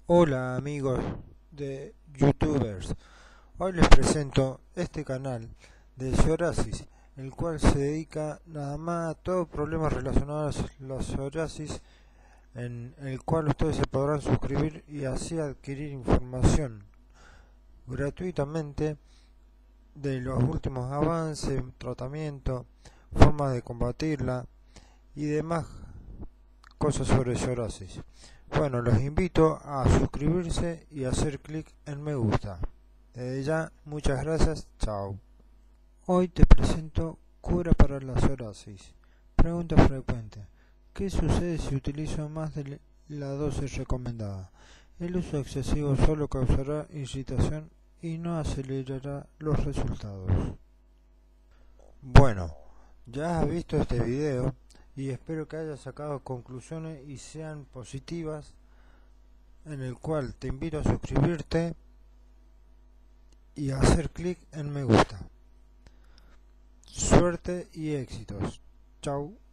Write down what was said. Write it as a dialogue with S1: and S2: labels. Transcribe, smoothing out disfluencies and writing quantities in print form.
S1: Hola amigos de youtubers, hoy les presento este canal de psoriasis, el cual se dedica nada más a todos problemas relacionados a la psoriasis, en el cual ustedes se podrán suscribir y así adquirir información gratuitamente de los últimos avances, tratamiento, formas de combatirla y demás cosas sobre psoriasis. Bueno, los invito a suscribirse y hacer clic en me gusta. Desde ya, muchas gracias, chao. Hoy te presento cura para la psoriasis. Pregunta frecuente: ¿qué sucede si utilizo más de la dosis recomendada? El uso excesivo solo causará irritación y no acelerará los resultados. Bueno, ya has visto este video y espero que hayas sacado conclusiones y sean positivas, en el cual te invito a suscribirte y a hacer clic en me gusta. Suerte y éxitos. Chau.